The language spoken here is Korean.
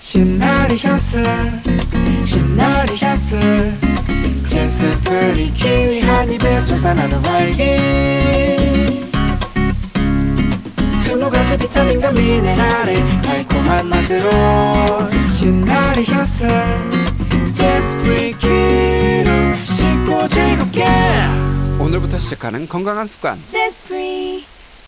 시나리샤스 시나리샤스 제스프리 키위 한 입에 솟아나는 활기 20가지 비타민과 미네랄의 달콤한 맛으로 시나리샤스 제스프리 키로 쉽고 즐겁게 오늘부터 시작하는 건강한 습관 제스프리